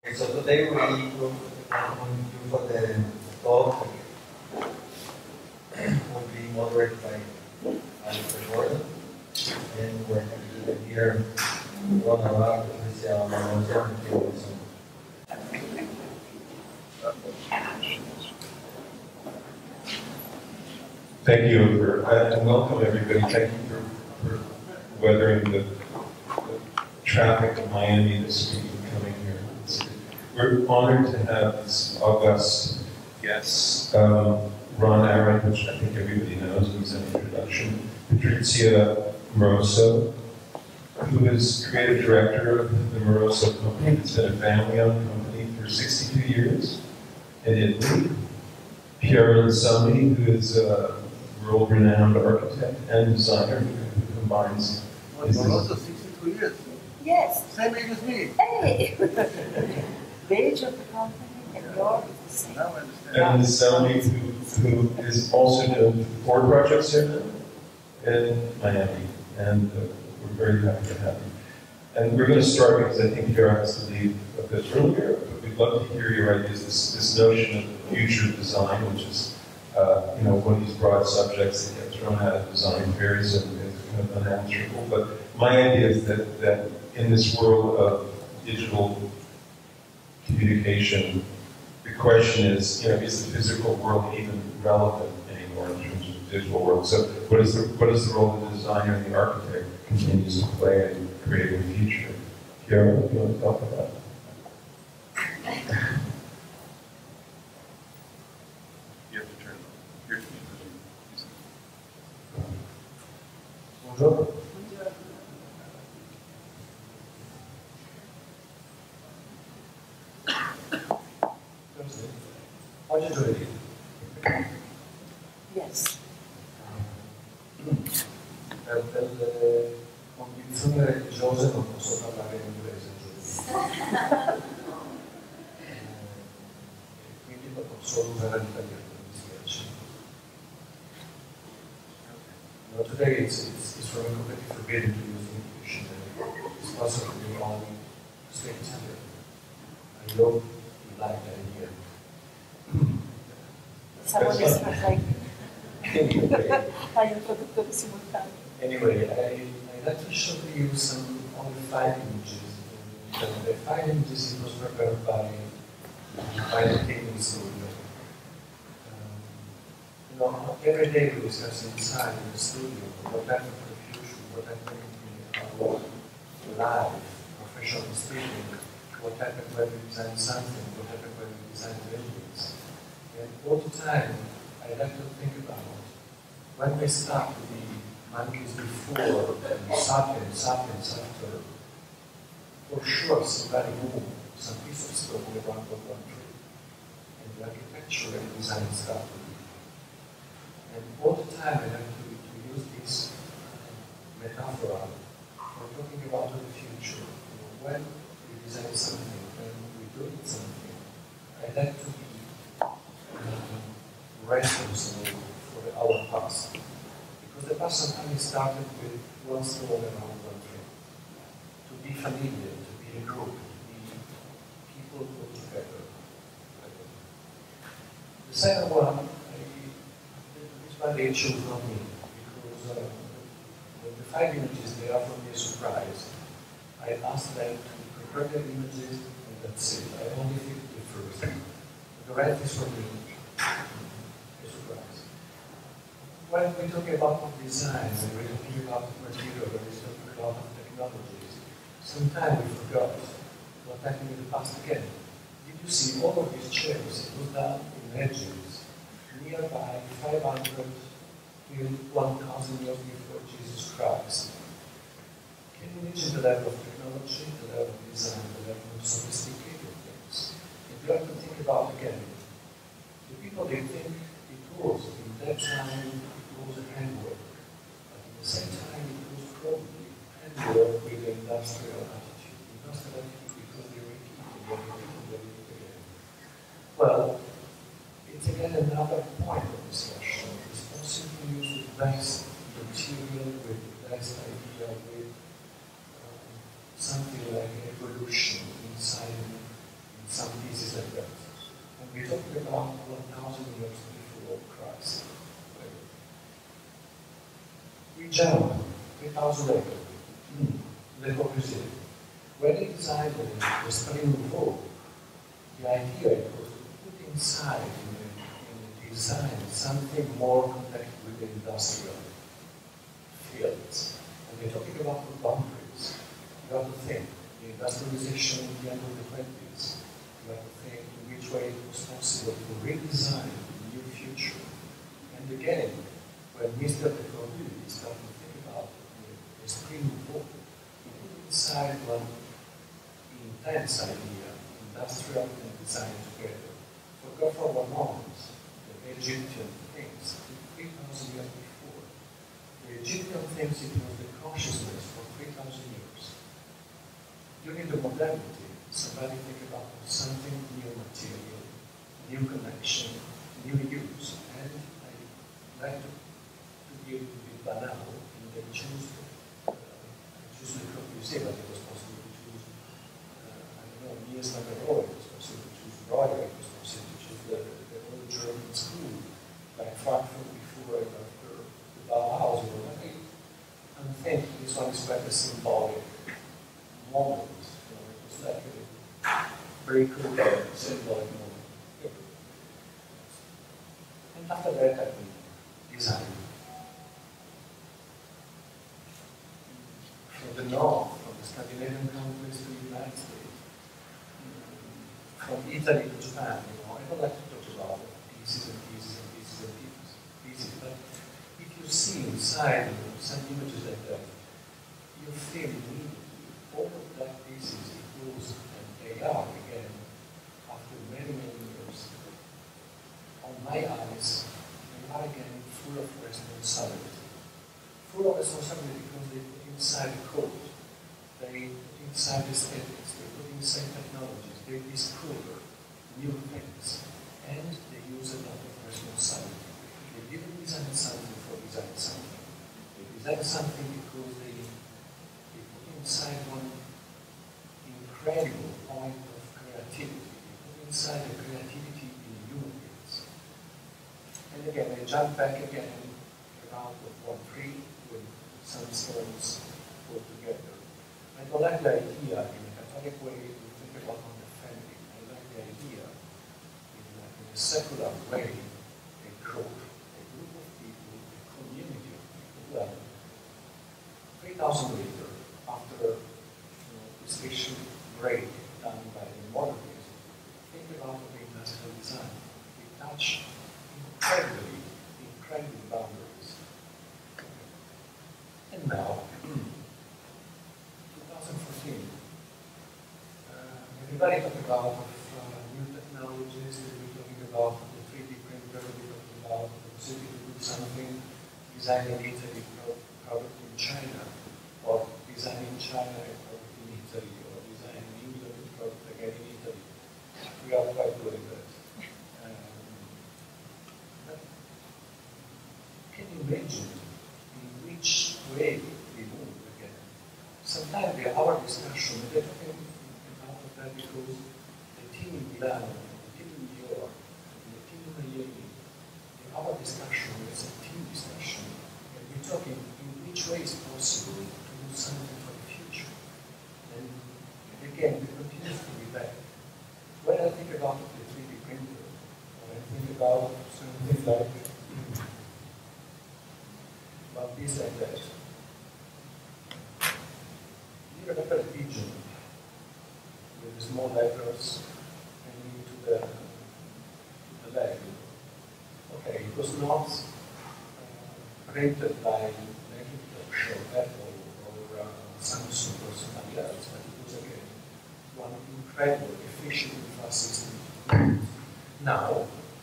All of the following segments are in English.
So today we will for the talk will be moderated by Arad, and we're happy to be here. Arad, Patricia, Moroso, and Piero Lissoni. Thank you, and welcome everybody. Thank you for weathering the traffic of Miami this week and coming here. We're honored to have this august guest, Arad, which I think everybody knows, needs an introduction. Patricia Moroso, who is creative director of the Moroso company. It's been a family-owned company for 62 years in Italy. Piero Lissoni, who is a world-renowned architect and designer who combines Moroso, 62 years? Yes. Same age as me. Hey! The age of the company and yours is the same. Now I understand. and Lissoni, who is also doing 4 projects here now in Miami, and we're very happy to have you. And we're going to start because I think Piero has to leave a bit earlier, but we'd love to hear your ideas, this notion of future design, which is one of these broad subjects that get thrown out of design fairs and is kind of unanswerable. But my idea is that in this world of digital communication, the question is the physical world even relevant anymore in terms of the digital world? So what is the role of the designer and the architect continues to play in creating the future? Piero, do you want to talk about it? You have to turn your Bonjour. Oggi è giovedì. Yes. Per delle convinzioni religiose non posso parlare in inglese giovedì. Quindi posso usare l'italiano, mi dispiace. No, today it's for me completely forbidden to use English. It's possible to be only speak together. I hope you like that idea. Someone is like Anyway, fai un traduttore simultaneo. Anyway, I'd like to show you only 5 images. The 5 images it was prepared by the team in studio. Every day we discuss inside in the studio what happened for the future, what happened in our life, professionally speaking, what happened when we design something, what happened when we design buildings. And all the time, I like to think about when we start to be monkeys before and sapiens after, for sure somebody moved some piece of stone around the country. And the architecture and design started. And all the time I like to use this metaphor for talking about the future. When we design something, when we do something, I like to be responsible for our past. Because the past sometimes started with one stone around one tree. To be familiar, to be a group, to be people put together. The second one, this one they chose not me, because the 5 images, they are for me a surprise. I asked them to prepare their images, and that's it. I only did the first. The rest is for me. A surprise. When we talk about design, when we're talking about material, when we're talking about technologies, sometimes we forgot what happened in the past again. Did you see all of these chairs? It was done in edges, nearby 500 till 1,000 years before Jesus Christ. Can you imagine the level of technology, the level of design, the level of sophisticated things? If you have to think about again, the people they think it was, in that time it was handwork, but at the same time it was probably handwork with an industrial attitude. Industrial attitude because they repeated again. Well, it's again another point of discussion. It's possible to use the best material with the best idea with something like evolution inside some pieces like that. And we're talking about 1,000 years before Christ. We jump 3,000 later. Le Corbusier. When he designed the spring bow, the idea was to put inside in the design something more connected with the industrial fields. And we're talking about the boundaries. You have to think, the industrialization at the end of the 20s, you have to think in which way it was possible to redesign the new future. And again, when Mr. Le Corbusier started to think about the spring bow, he put inside one intense idea, industrial and design together. Forgot for one moment the Egyptian things, 3,000 years before. The Egyptian things, it was the consciousness for 3,000 years. During the modernity, somebody think about something new material, new connection, new use, and I like to give it a bit banal, and they choose Le Corbusier, but it was possible to choose years later, it was possible to choose Royer, it was possible to choose the old German school, like Frankfurt before and after the Bauhaus or whatever. And I think this one is quite a symbolic moment. It was like a very cool symbolic moment. And after that, I think design. From the north, from the Scandinavian countries to the United States, from Italy to Japan, I don't like to talk about pieces and pieces and pieces and pieces, but if you see inside some images like that, you feel immediately all of that pieces, it goes, and they are again, after many, many years, on my eyes, they are again full of responsibility. Full of responsibility because they put inside the code, they put inside aesthetics, they put inside technologies, they discover new things, and they use a lot of responsibility. They didn't design something for design something. They design something because they put inside one incredible point of creativity. They put inside the creativity in human beings. And again, I jump back again around of 1-3 with some stones put together. I don't like the idea in a Catholic way to think about on the family. I like the idea in a secular way, a group of people, a community of people. 3,000 later, after this fiction break done by the modernism, think about the industrial design. We touch incredibly boundaries. And now, 2014, everybody talking about new technologies, we're talking about the 3D printer, we're talking about the possibility to do something, design in Italy, product in China, or design in China, a product in Italy, or design in England, a product again in Italy. We are quite good at that. But can you imagine in which way we move again? Sometimes our discussion, they're talking about that because the team in Milan, the team in New York, the team in Miami, our discussion is a team discussion, and we're talking in which way is possible to do something for the future. And again, we continue to be back. When I think about the 3D printer, when I think about something like this like that, you remember a pigeon with the small letters hanging to the leg. Okay, it was not printed by Macintosh or Apple or Samsung or somebody else, but it was again one incredible, efficient and fast system. Now,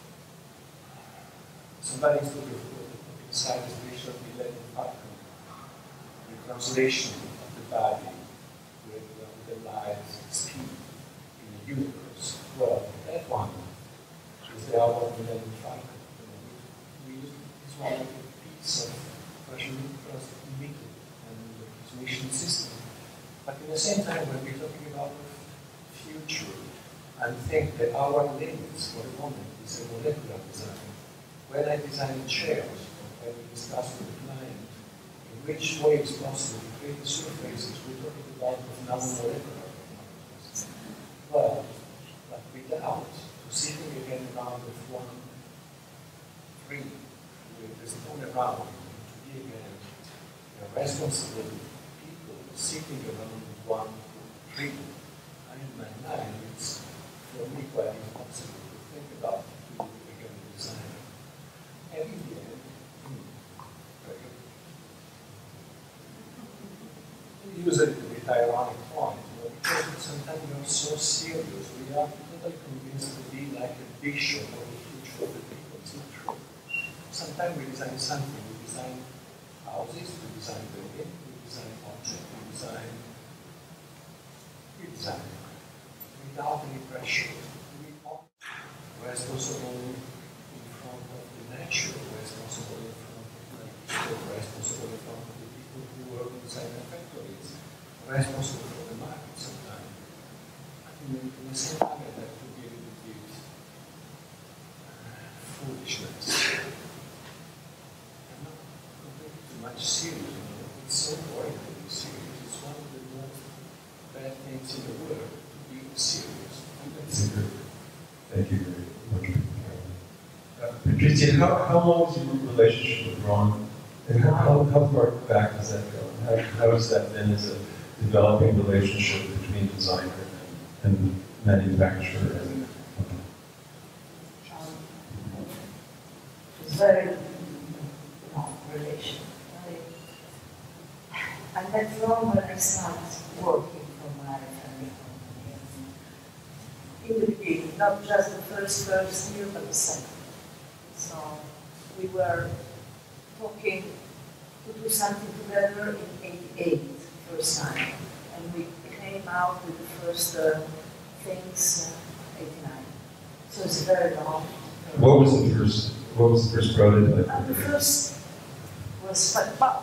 somebody is looking for inside the picture of the letter Falcon, the translation of the body with the light speed in the universe. Well, that one is the album of the letter Falcon. We use this one like a piece of Russian metal and his mission system. But at the same time, when we're talking about the future, and think that our limits for the moment is a molecular design. When I design chairs, when we discuss with the client in which way it's possible to create the surfaces, we're talking about nanomolecular technologies. But without sitting again around with one tree, with the stone around, to be again responsible people sitting around one tree, and in my mind, it's for me quite impossible to think about to do again a designer. And in the end, we use a little bit ironic point, because sometimes we are so serious, we are totally convinced to be like a bishop or a huge for the people. It's not true. Sometimes we design something, we design houses, we design buildings, we design objects, we design without any pressure. We are responsible in front of the nature, responsible in front of the nature, responsible in front of the people who work inside the factories, responsible for the market sometimes. In the same time, I have to be a little bit foolishness. I'm not completely too much serious, It's so boring to be serious. It's one of the most bad things in the world to be serious. Thank you very much. Patricia, how long is your relationship with Ron? And how far back does that go? How has that been as a developing relationship between designer and manufacturer? It's very long relation. I met Ron when I started working for my family company. In the beginning, not just the first year, but the second. So we were talking to do something together in '88, first time, and we came out with the first things '89. So it's very long. What was the first prototype? The first was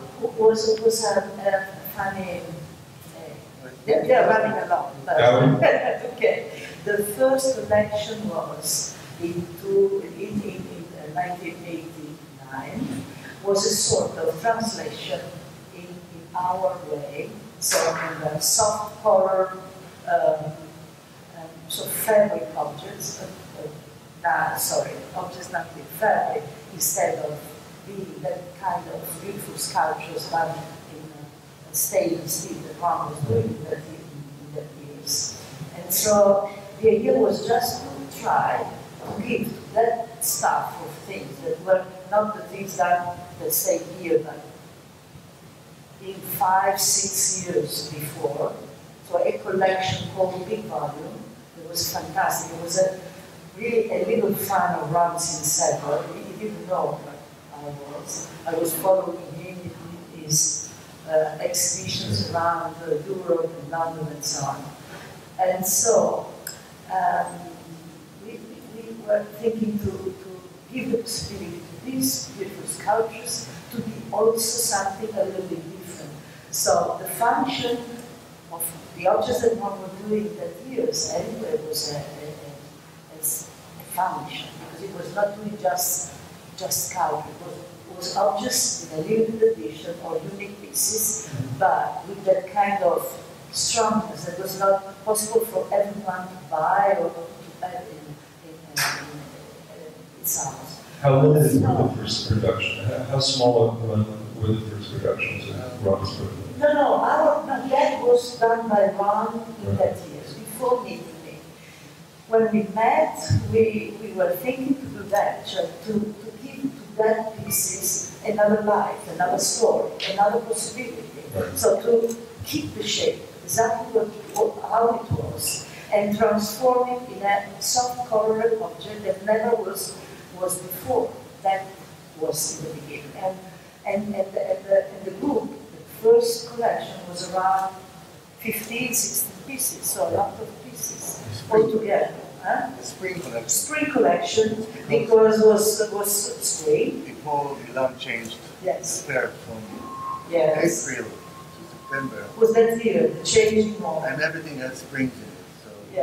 a funny. They're running along. But okay. The first collection was in 1989. Was a sort of translation in our way. So in the soft color, so fabric objects. Objects not with fabric, instead of being that kind of beautiful sculptures done in stainless steel that one was doing in that years. And so the idea was just to try to give that stuff of things that were not the things done, let's say here, but in 5-6 years before. So a collection called Big Volume. It was fantastic. It was really a little fan of Ramsey in Seattle. He didn't know what I was following him in his exhibitions around Europe and London and so on. And so we were thinking to give the possibility to these beautiful sculptures to be also something a little bit different. So the function of the objects that one was doing that years anyway was a function, because it was not doing just sculpture. It was objects in a limited edition or unique pieces, but with that kind of strongness that was not possible for everyone to buy or to have in its house. How limited were the first production? How small were the first productions of Ron's prototype? No, that was done by Ron in that years, before meeting me. When we met, we were thinking to do that, to give to that pieces another life, another story, another possibility. Right. So to keep the shape, exactly how it was, and transform it in a soft-colored object that never was before. That was in the beginning. And the group, the first collection was around 15, 16 pieces, so a lot of pieces altogether. The spring collection. Spring collection, because was spring. Before Milan changed the fair from April to September. Was that year, the changing moment. And everything had springs in it. So yeah.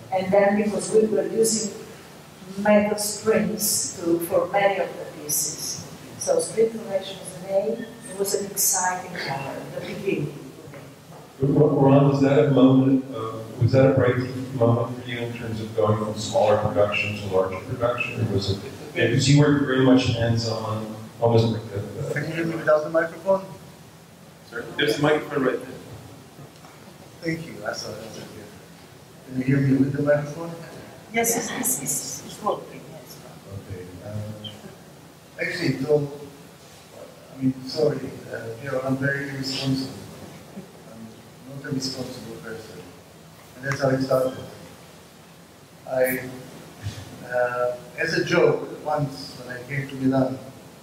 And then because we were using metal springs for many of the pieces. So spring collection was made. It was an exciting moment, the beginning. Ron, was that a moment, was that a breakthrough moment for you in terms of going from smaller production to larger production? Or was it, because you were very much hands-on, almost like a... Can you hear me without the microphone? Sorry, there's a microphone right there. Thank you, I saw that. Can you hear me with the microphone? Yes, it's working, yes. Okay. Actually, though, I mean, sorry, Piero, I'm very irresponsible. I'm not a responsible person. And that's how it started. As a joke, once when I came to Milan,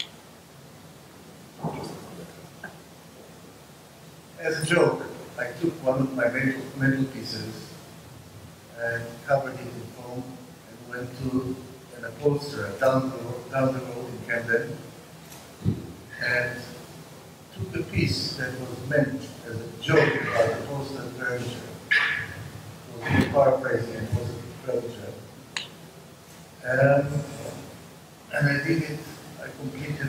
as a joke, I took one of my metal pieces and covered it in foam and went to an upholsterer down the road in Camden and took a piece that was meant as a joke about upholstered furniture. It was paraphrasing, it wasn't furniture. And I did it, I completed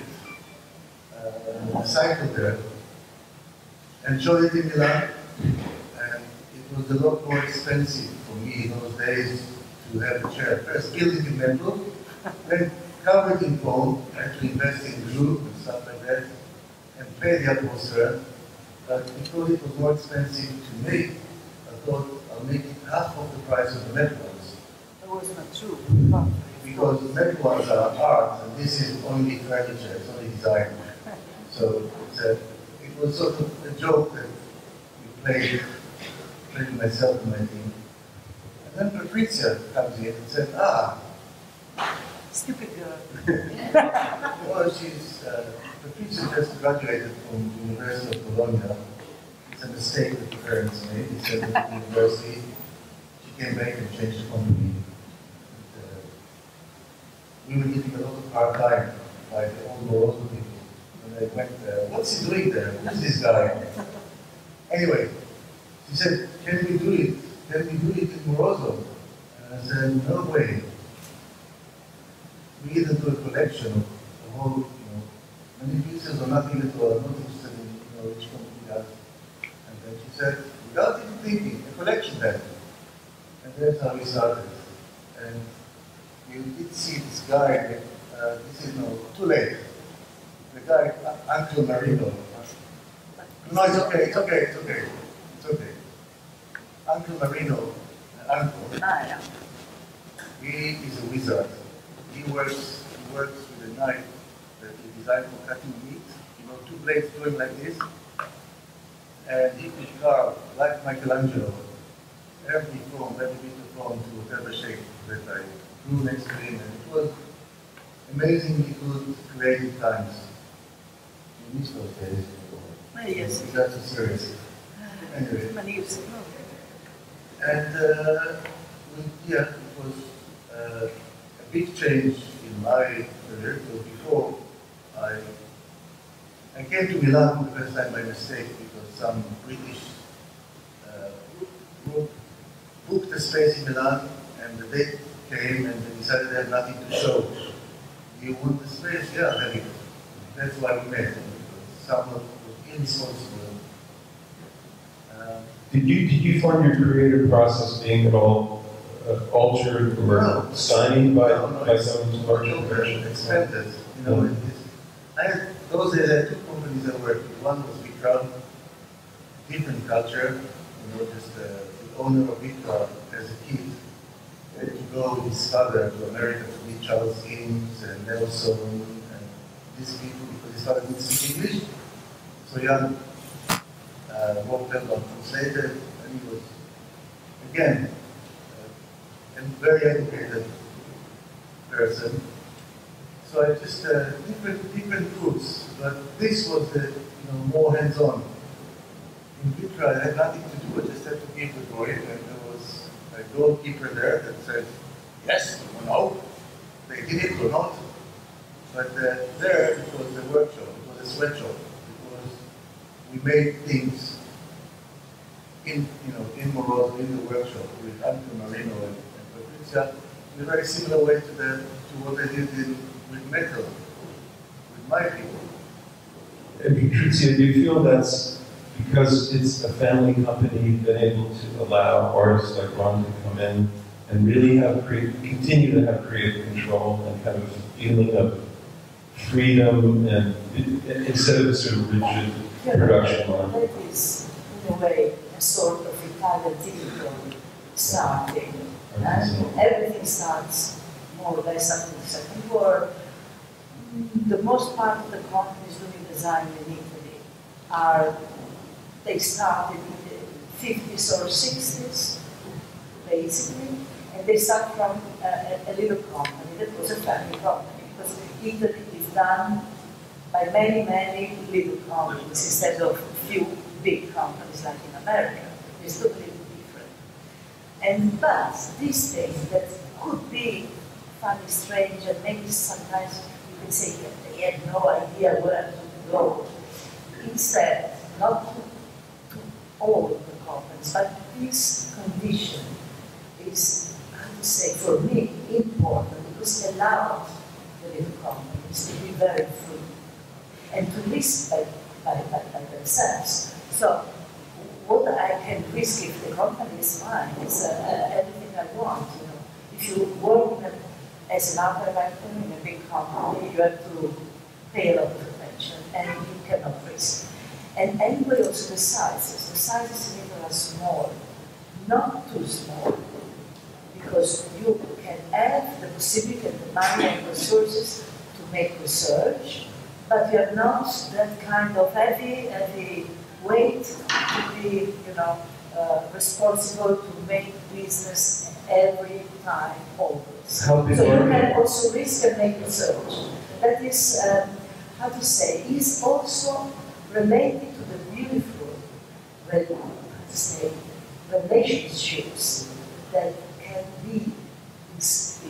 a cycle there and showed it in Milan. And it was a lot more expensive for me in those days to have a chair. First build it in metal, then cover it in foam, and to invest in glue and stuff like that, and pay the upholsterer. But because it was more expensive to make, I thought I'll make it half of the price of the metal ones. That was not true. Because the metal ones are art, and this is only furniture, it's only design. So it was sort of a joke that we played myself and my team. And then Patricia comes in and said, Stupid girl. well, Patricia just graduated from the University of Bologna. It's a mistake that the parents made. He said at the university, she came back and changed the company. We were getting a lot of hard time by the old Moroso people. And they went, what's he doing there? Who's this guy? Anyway, she said, can we do it? Can we do it in Moroso? And I said, no way. We either do a collection of the whole, many pieces or nothing at all. I'm not interested in, which company does. And then she said, without even thinking, a collection then. And that's how we started. And you did see this guy, this is too late. The guy, Uncle Marino. No, it's okay. Uncle Marino, Uncle, he is a wizard. He works with a knife that he designed for cutting meat. Two blades going like this. And he could carve, like Michelangelo, every bit of form to whatever shape that I drew next to him. And it was amazingly good, creative times. You miss those days. Yes. We got too serious. Anyway. Many years ago. And it was a big change in my career, because before I came to Milan for the first time by mistake, because some British group booked a space in Milan, and the date came and they decided they had nothing to show. You want the space? Yeah, have it. That's why we met. Someone was irresponsible. Did you find your creative process being at all altered or stymied by some larger production? Expanded. Those days I had two companies I worked with. One was Vikram, different culture. Just the owner of Vikram as a kid had to go with his father to America to meet Charles Eames and Nelson and these people because his father didn't speak English. So Jan walked up and translated, and he was, again, a very educated person. So I just, different groups, but this was the, more hands-on. In Vitra, I had nothing to do, I just had to give the drawing, and there was a goalkeeper there that said, yes or no, they did it or not. But there, it was a workshop, it was a sweatshop. We made things in Moroso, in the workshop with Uncle Marino and Patricia in a very similar way to what I did with metal, with my people. And Patricia, do you feel that's because it's a family company, you've been able to allow artists like Ron to come in and really continue to have creative control and kind of a feeling of freedom and instead of a sort of rigid production line? That is, in a way, a sort of Italian typical starting. Everything starts more or less after the Second War. The most part of the companies doing design in Italy they started in the 50s or 60s, basically, and they start from a little company that was a family company, because Italy is done by many, many little companies instead of a few big companies like in America. It's totally different. But these things that could be funny, strange, and maybe sometimes you can say that they had no idea where to go. Instead, not to all the companies, but this condition is, how to say, for me, important because it allows the little companies to be very free and to risk by themselves. So, what I can risk if the company is mine is everything I want. You know, if you work as an art director in a big company, you have to pay a lot of attention, and you cannot risk. And anyway, also the sizes. The sizes in Italy are small, not too small, because you can have the possibility and the money and resources to make research, but you have not that kind of heavy weight to be, responsible to make business every time, always. So you can also risk and make research. That is, how to say, is also related to the beautiful, relationships that can be in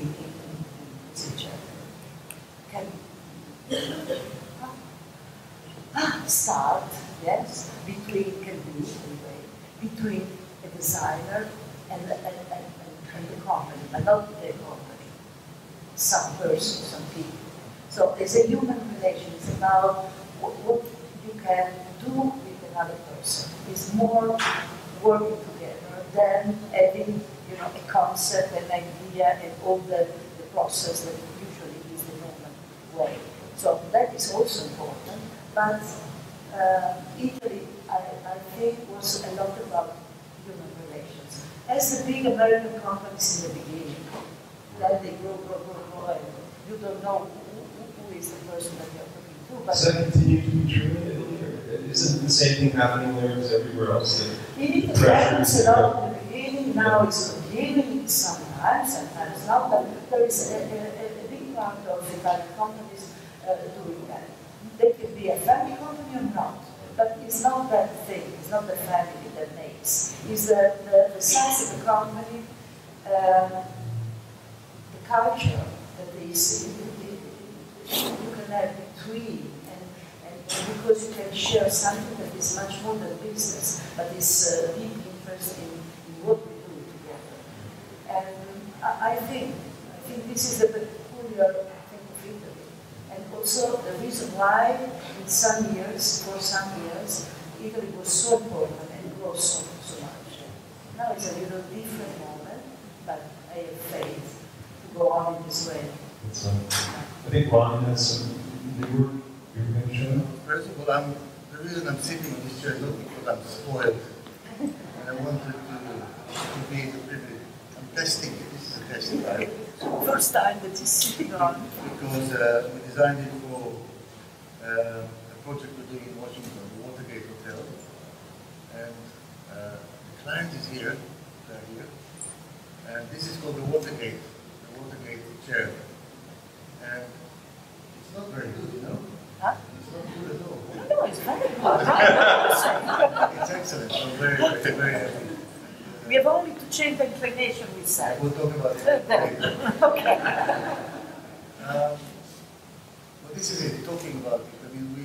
can start, yes, between a designer and the company, but not the company, some person, some people. So there's a human relation. It's about what you can do with another person. It's more working together than having, a concept, an idea, and all the process that usually is the normal way. So that is also important. But Italy, I think, was a lot about human relations. As the big American companies in the beginning, then they grow, and you don't know who is the person that you're talking to. But does that continue to be true in Italy, or isn't the same thing happening there as everywhere else? In Italy, happens a lot in the beginning, now it's continuing sometimes not, but there is a big part of Italian companies doing that. They can be a family company or not, but it's not that thing, it's not the family that makes. It's the size of the company, the culture that is, you can have between, and because you can share something that is much more than business, but is deep interest in what we do together. And I think this is the peculiar thing of Italy. And also the reason why for some years, Italy was so important and grew so much. Now it's a little different moment, but I have faith to go on in this way. I think Ron has some new work you're going to show. First of all, the reason I'm sitting in this chair is not because I'm spoiled. And I wanted to be in the privilege. I'm testing it. This is a test, right? First time that he's sitting on. Because we designed it for a project we're doing in Washington, the Watergate Hotel. And the client is here, they're here. And this is called the Watergate chair. And it's not very good, you know? Huh? It's not good at all. No, it's very good. It's excellent. I'm very happy. We have only to change the inclination we said. We'll talk about it later. Okay. But this is it, talking about it.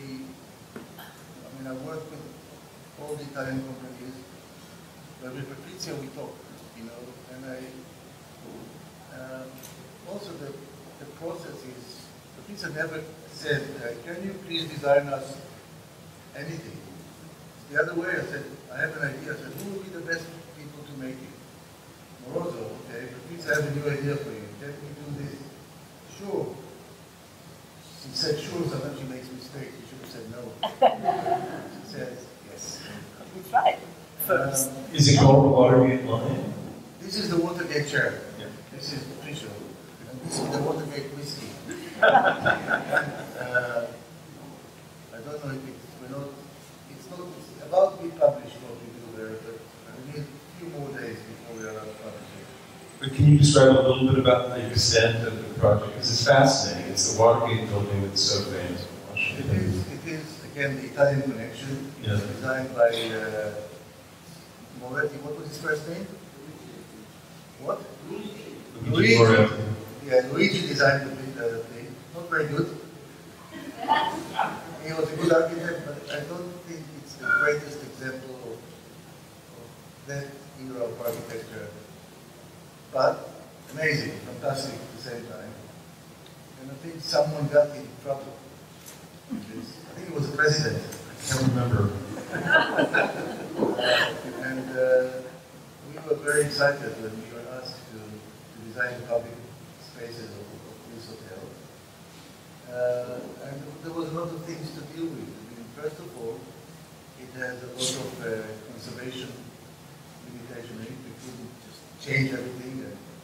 I work with all the Italian companies, but with Patricia we talk, and Also, the process is, Patricia never said, can you please design us anything? It's the other way. I said, I have an idea. I said, who will be the best people to make it? Moroso, okay, Patricia, I have a new idea for you. Can we do this? Sure. She said sure, sometimes she makes mistakes. She should have said no. She said yes. We tried first. Is it called the Watergate line? This is the Watergate chair. Yeah. This is Patricia. And this is the Watergate whiskey. I don't know if it's not about to be published what we do there, but we need a few more days before we are out of publishing. But can you describe a little bit about the extent of the project? Because it's fascinating. It's the Watergate building that's so famous in Washington. It is again, the Italian connection. Yeah. It's designed by Moretti. What was his first name? What? Luigi Moretti. Yeah, Luigi designed the thing. Not very good. He was a good architect, but I don't think it's the greatest example of that era of architecture. But amazing, fantastic at the same time. And I think someone got in trouble. I think it was the president. I can't remember. And we were very excited when we were asked to design the public spaces of this hotel. And there was a lot of things to deal with. I mean, first of all, it has a lot of conservation limitation. We couldn't just change everything.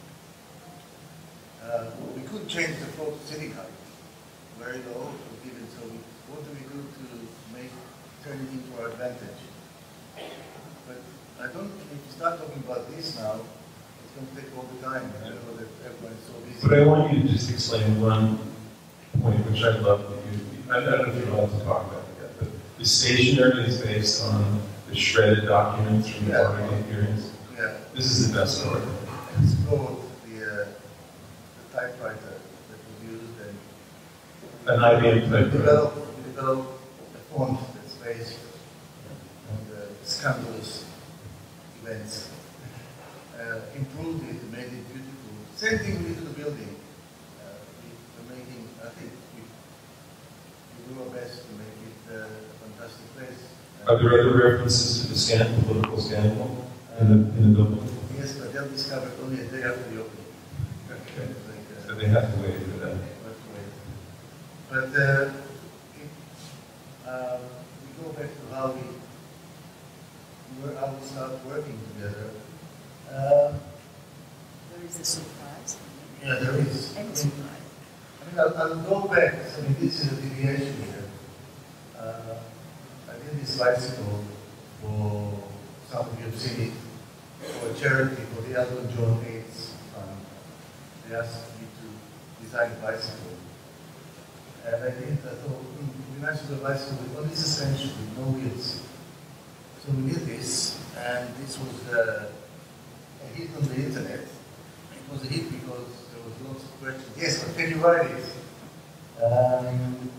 We couldn't change the floor to ceiling height. Very low, it was given. So what do we do to turn it into our advantage? But I don't, if you start talking about this now, it's going to take all the time. I know that everyone is so busy. But I want you to just explain one point, which I'd love that I don't know if you're allowed to talk about it yet, but the stationery is based on the shredded documents from the Watergate hearings. Yeah. This is the best part. It's called the typewriter that was used, and An IBM typewriter. we developed a font that's based on the scandalous events. Improved it, made it beautiful. Same thing we did to the building. We're making, I think we do our best to make it a fantastic place. Are there other references to the political scandal in the building? Yes, but they'll discover it only a day after the opening. Okay. Like, So they have to wait for that. But we go back to how we start working together. There is a surprise. Yeah, there is. Any surprise. I mean, I'll go back. I mean, this is a deviation here. I did this bicycle for some of you have seen it, for a charity, for the Elton John AIDS Fund. They asked me to design a bicycle. And I thought, it would be nice to do a bicycle with only suspension, with no wheels. So we did this, and this was a hit on the internet. It was a hit because there was lots of questions. Yes, but can you ride it? And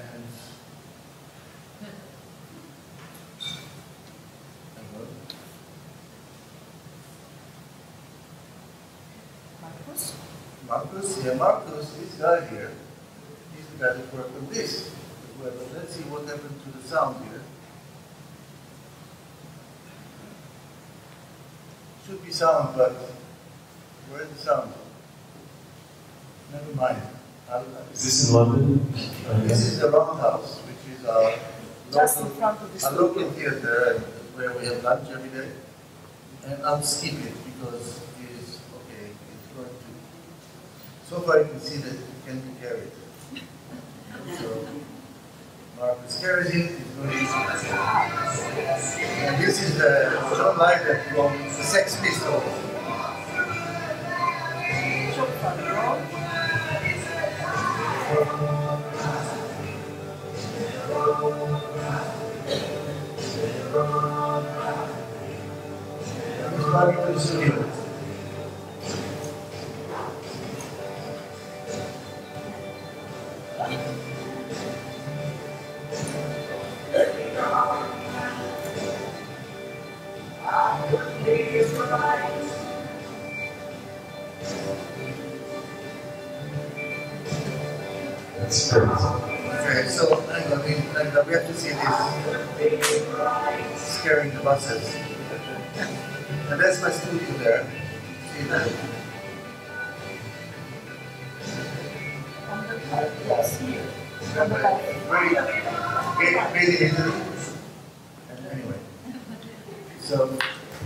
Marcus, this guy here, he's the guy that worked on this as well. But let's see what happened to the sound here. Should be sound, but where is the sound? Never mind. Is this in London? This is the Roundhouse, which is our Just in front of the a local theater where we have lunch every day. And I'll skip it because it is okay. It's going to. So far, you can see that it can be carried. So Marcus carries it. It's going to. And this is the John Lydon from the Sex Pistols. And he's running to the studio. It's perfect. Okay, so hang on, we have to see this scaring the buses. And that's my studio there. See that? Yes, here. Very easily. And anyway, so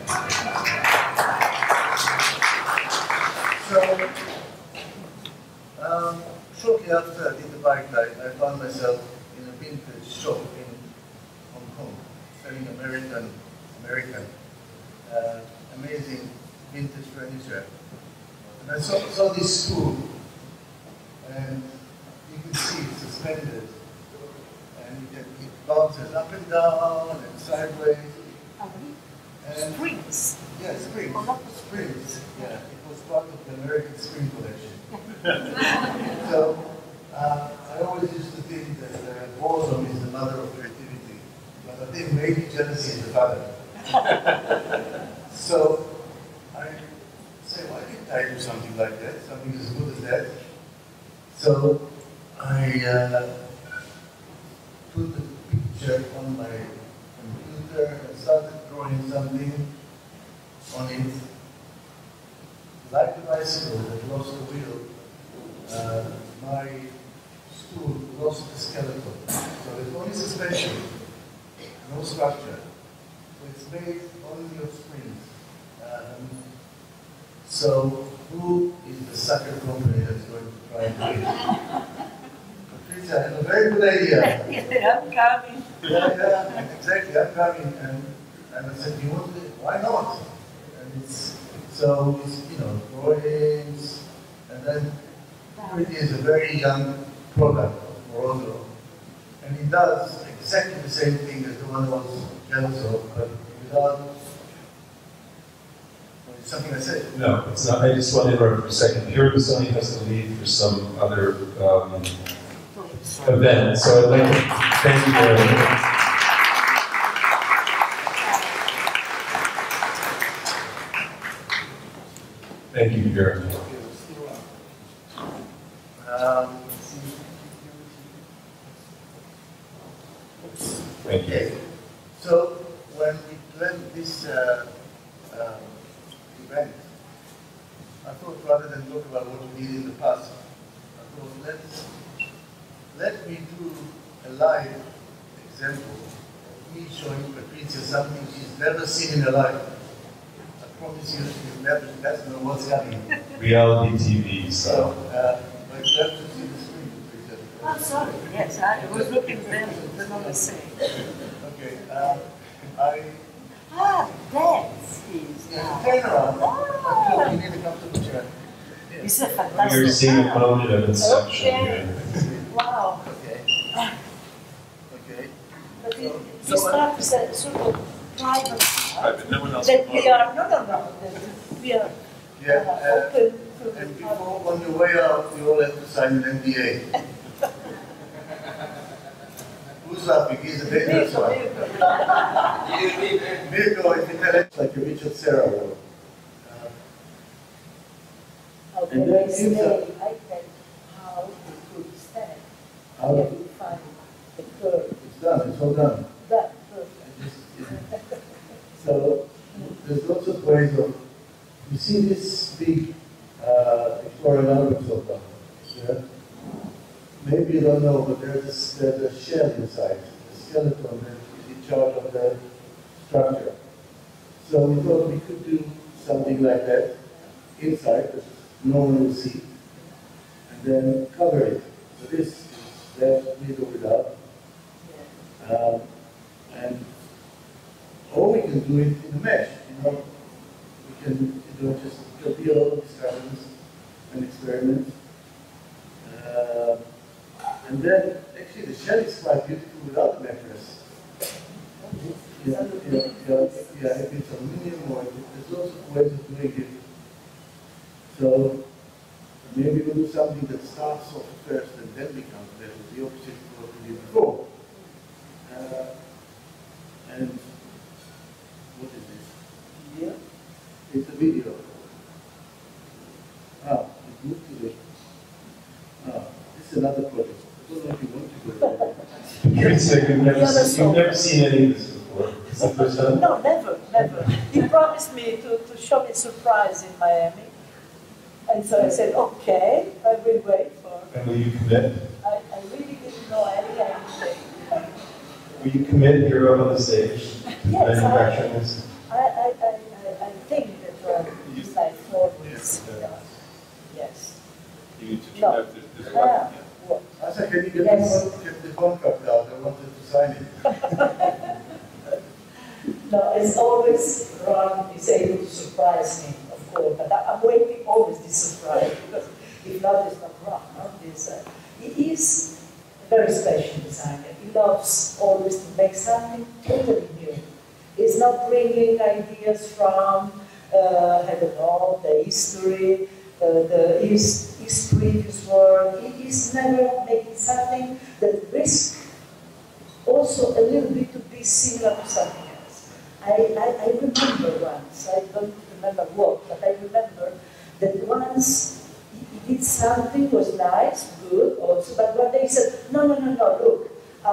shortly after I did the bike ride, I found myself in a vintage shop in Hong Kong, selling American amazing vintage furniture. And I saw this stool, and you can see it's suspended, and it bounces up and down and sideways. And Springs. yeah, springs. Oh, not the Springs. Yeah, it was part of the American Spring collection. So I always used to think that boredom is the mother of creativity, but I think maybe jealousy is the father. So I say, why can't I do something like that? Something as good as that. So I put the picture on my computer and started drawing something on it. Like the bicycle that lost the wheel, my stool lost the skeleton. So there's only suspension, no structure. So it's made only of springs. So who is the sucker company that's going to try and do it? Patricia, I have a very good idea. I'm coming. Yeah, exactly. I'm coming, and I said, "You want to do it? Why not?" And it's drawings, and then it is a very young product of Moroso, and it does exactly the same thing as the one I was jealous of, but without. Something I said. No, it's not. I just want to interrupt for a second. Piero Lissoni has to leave for some other event, so I'd like to thank you very much. Thank you, Piero. Thank you. Okay. So when we planned this event, I thought rather than talk about what we did in the past, I thought let me do a live example of me showing Patricia something she's never seen in her life. I promise you, she'll never know what's coming. Reality TV, so. But you have to see the screen, Patricia. I'm sorry, yes, I was looking there, but not the same. Okay, That's his. turn around. You need a comfortable chair. It's a fantastic. You're seeing a moment of inception Okay. here. Wow. Okay. Okay. But this part is a sort of private part. But no one else That will we follow. are, no, we are Yeah. open to the And public. before, on your way out, you all have to sign an NDA. Who's laughing? He's a dangerous one. Mirko, if you tell it, like a Richard Serra wrote. How And can then I say, inside- I can, how we could stand, How- where we find the curve, It's done, it's all done. that curve. So, there's lots of ways of, you see this big Victorian album sofa, yeah? Maybe you don't know, but there's a shell inside, a skeleton that is in charge of the structure. So we thought we could do something like that inside that no one will see, and then cover it. So this is that with or without. And or we can do it in a mesh, we can do it just, there'll be a lot of discussions and experiments. And then, actually, the shell is quite beautiful without the mattress. Yeah, if it's aluminum or there's lots of ways of doing it. So maybe we'll do something that starts off first and then becomes better, the opposite of what we did before. And what is this? Here, it's a video. It moved to the. This is another project. you said you've never other seen any of this before. It's the first time? No, never, never. He promised me to show me a surprise in Miami. And so I said, okay, I will wait for. And will you commit? I really didn't know anything. Will you commit here up on the stage? Yes, Manufacturing this? I think that it's like 4 weeks. Yes. You need to No. this one. What? I said, can you get Yes. the contract out? I wanted to sign it. No, it's always Ron is able to surprise me, of course, but I'm waiting always this surprise, because if not, it's not Ron. No? He is a very special designer. He loves always to make something totally new. He's not bringing ideas from, I don't know, the history, his previous work. He is never making something that risks also a little bit to be similar to something else. I remember once, I don't remember what, but I remember that once he did something, was nice, good also, but one day he said, no, look,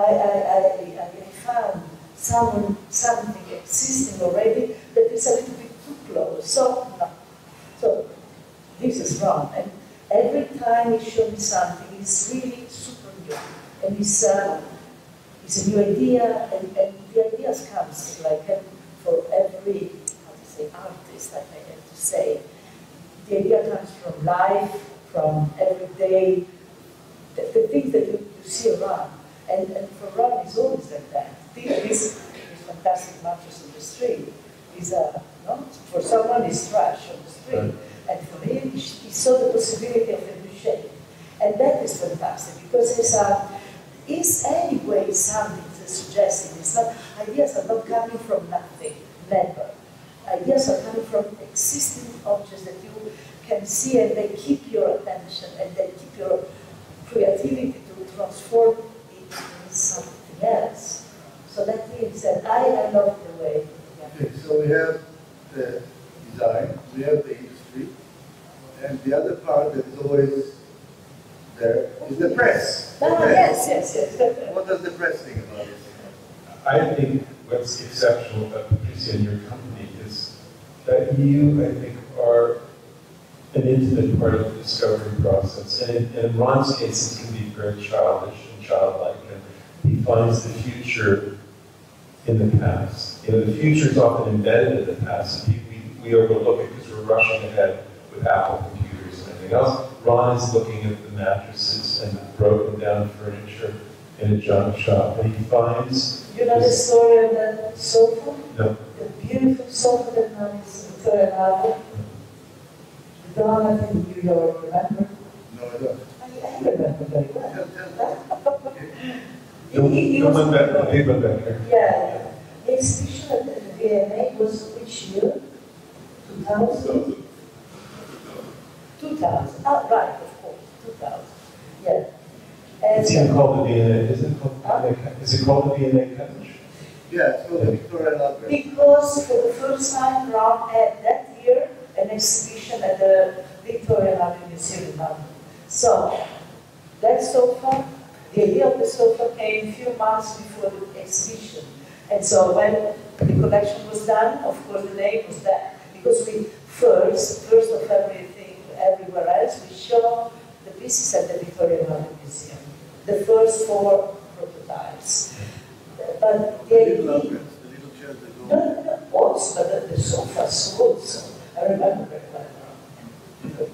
I found something existing already that is a little bit too close, so no. So this is wrong, and every time he showed me something, it's really super new, and it's a new idea, and the ideas comes like for every, how to say, artist, I have to say. The idea comes from life, from everyday, the things that you see around. And for Ron, it's always like that. This fantastic mattress on the street is for someone it's trash on the street. Right. And for him, he saw the possibility of a new shape. And that is fantastic, because it's anyway something suggesting. It's not, ideas are not coming from nothing, never. Ideas are coming from existing objects that you can see, and they keep your attention, and they keep your creativity to transform it into something else. So that means that I love the way. Okay, so we have the design, we have the industry, and the other part that is always there is the press. The press. Yes. What does the press think about it? I think what's exceptional about Patricia and your company is that you, I think, are an intimate part of the discovery process. And in Ron's case, it can be very childish and childlike. And he finds the future in the past. You know, the future is often embedded in the past. And we overlook it because we're rushing ahead with Apple computers and everything else. Ron is looking at the mattresses and the broken down furniture in a junk shop, and he finds... You know the story of the sofa? No. The beautiful sofa that now is Victoria Arad. The donut in New York, remember? No, I don't. I remember very well. Tell. The one back, the big one back here. Yeah. The exhibition at the V&A was which year? 2000? 2000. Ah, right, of course, 2000. Yeah. And It's even called the DNA, is it called the DNA? Is it called the DNA couch? Yeah, it's called the Victoria Library. because for the first time, Ron had that year an exhibition at the Victoria Library Museum in London. So that sofa, the idea of the sofa came a few months before the exhibition. And so when the collection was done, of course the name was that. Because we first of everything, everywhere else, we show the pieces at the Victoria Library Museum. The first 4 prototypes. But the idea... The little chairs that go... No, also, but the sofa sold, so I remember very well.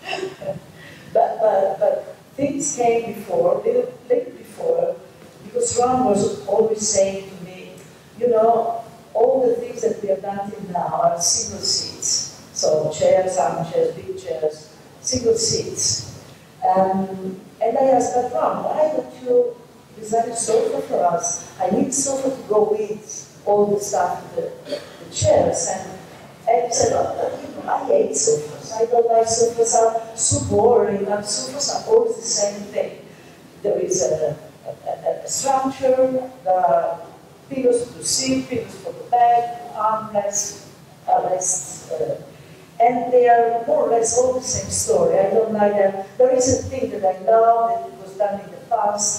But things came before, little before, because Ron was always saying to me, you know, all the things that we have done till now are single seats. So chairs, armchairs, big chairs, single seats. And I asked, but Ron, why don't you design a sofa for us? I need a sofa to go with all the stuff, the chairs. And he said, oh, you know, I hate sofas. I don't like sofas, are so boring, and sofas are always the same thing. There is a structure, there are pillows to sit, pillows for the back, armrests, and they are more or less all the same story. I don't like them. There is a thing that I love that was done in the past,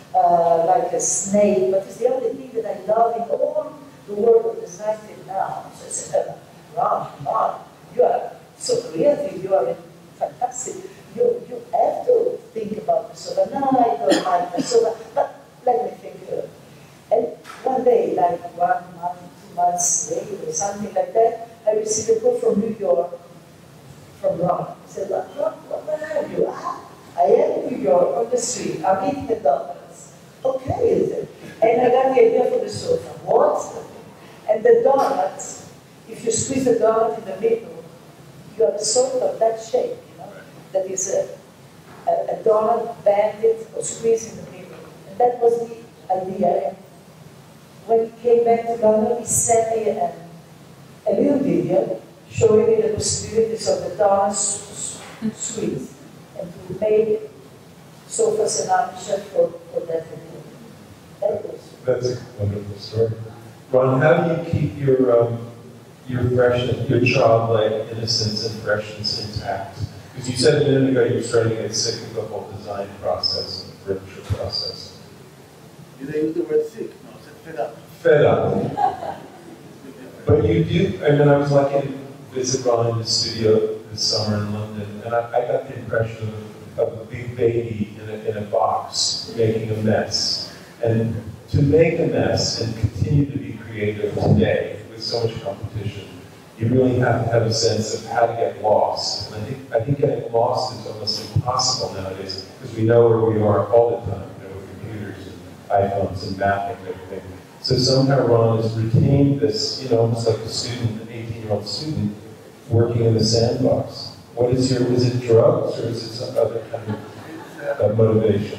like a snake, but it's the only thing that I love in all the world of design till now. So I said, Ron, you are so creative, you are fantastic. You have to think about the sofa. No, I don't like the sofa, but let me think. And one day, like 1 month, 2 months later, or something like that, I received a call from New York, from Ron. He said, Ron, where are you? I am in New York, on the street. I'm eating the donuts. Okay, is it? And I got the idea for the sofa. What? And the donuts, if you squeeze the donut in the middle, you have a sort of that shape, you know, that is a donut banded or squeezed in the middle. And that was the idea. And when he came back to London, he sent me a little video showing me the possibilities of the donuts squeeze and to make sofas and armchairs for that video. That was. That's a wonderful story. Ron, how do you keep your freshness, your childlike innocence and freshness intact? Because you said a minute ago you're starting to get sick of the whole design process and the furniture process. Did I use the word sick? No, I said fed up. Fed up. But you do, I mean, I was lucky to visit Ron in the studio this summer in London, and I got the impression of a big baby in a box making a mess. And to make a mess and continue to be creative today with so much competition, you really have to have a sense of how to get lost. And I think getting lost is almost impossible nowadays because we know where we are all the time, you know, with computers and iPhones and mapping and everything. So somehow Ron has retained this, you know, almost like a student, an 18-year-old student working in the sandbox. What is it drugs or is it some other kind of motivation?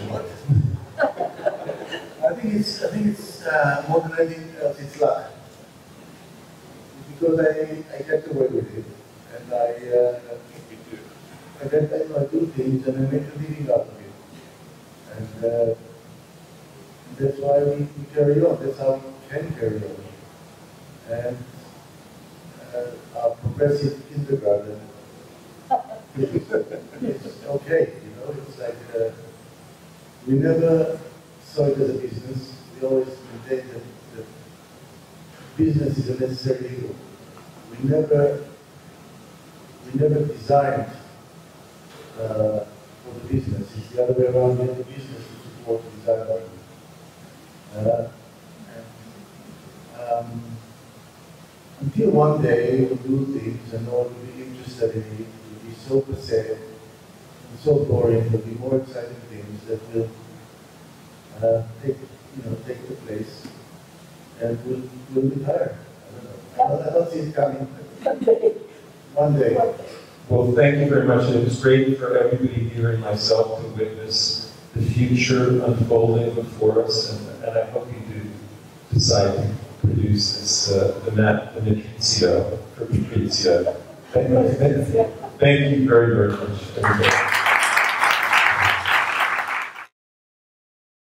I think it's more than anything else, it's luck. Because I get away with it, and I do things and I make a living out of it. And that's why we carry on, that's how we can carry on. And our progressive kindergarten is okay, you know, it's like, we never saw it as a business. We always maintained that business is a necessary evil. We never designed for the business. It's the other way around. We have the business to support the design. Until one day we'll do things and no one will be interested in it. It will be so passe and so boring. There will be more exciting things that will take the place, and we'll retire. I don't see it coming. One day. Well, thank you very much. It was great for everybody here and myself to witness the future unfolding before us, and I hope you do decide to produce this, the Patricia for Patricia. Thank you very, very much, everybody.